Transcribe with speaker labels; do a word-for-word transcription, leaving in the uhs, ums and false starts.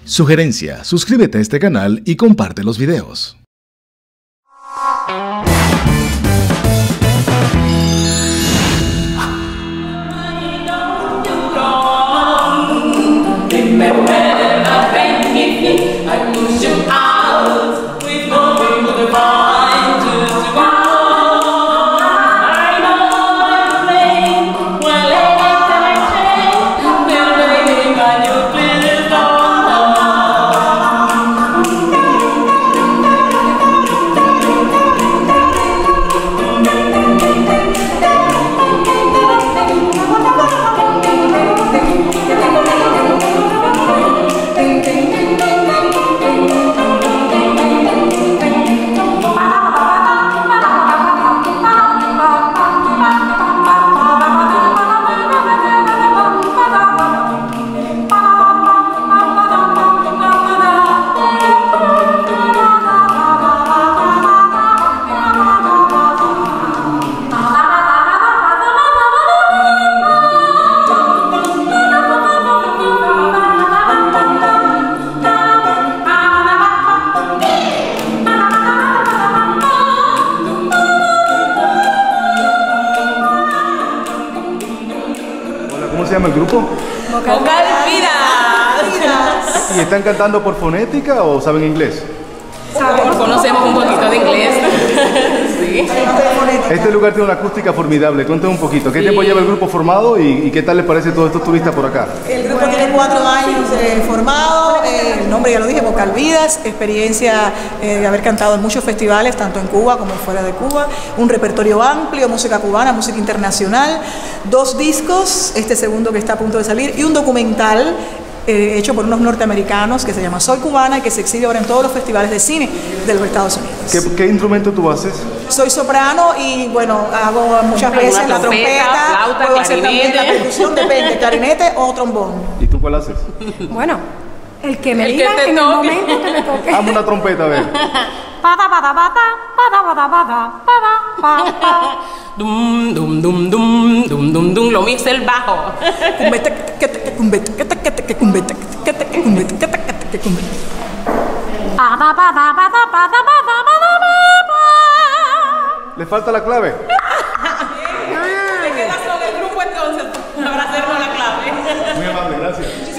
Speaker 1: Sugerencia, suscríbete a este canal y comparte los videos.
Speaker 2: ¿Cómo se llama el grupo?
Speaker 3: Vocal Vidas.
Speaker 2: ¿Y están cantando por fonética o saben inglés?
Speaker 3: Sabemos, conocemos un poquito de inglés. Sí.
Speaker 2: Este lugar tiene una acústica formidable. Cuéntame un poquito. ¿Qué sí. tiempo lleva el grupo formado y, y qué tal les parece todos estos turistas por acá?
Speaker 4: El grupo tiene cuatro años eh, formado. Eh, el nombre ya lo dije, Vocal Vidas. Experiencia eh, de haber cantado en muchos festivales, tanto en Cuba como fuera de Cuba. Un repertorio amplio, música cubana, música internacional. Dos discos, este segundo que está a punto de salir, y un documental Eh, hecho por unos norteamericanos que se llama Soy Cubana y que se exhibe ahora en todos los festivales de cine de los Estados Unidos.
Speaker 2: ¿Qué, qué instrumento tú haces?
Speaker 4: Soy soprano y bueno, hago muchas veces la trompeta,
Speaker 3: flauta,
Speaker 4: puedo hacer también la percusión, depende, clarinete o trombón.
Speaker 2: ¿Y tú cuál haces?
Speaker 5: Bueno, el que me
Speaker 3: el
Speaker 5: diga
Speaker 3: que te
Speaker 5: en
Speaker 3: toque.
Speaker 5: el momento que me toque.
Speaker 2: Hazme una trompeta, a ver.
Speaker 3: Dum, dum, dum, dum, dum, dum, dum, lo mix el bajo.
Speaker 2: ¿Le falta la clave?
Speaker 3: Te quedas con el grupo entonces para hacernos la clave.
Speaker 2: Muy amable, gracias.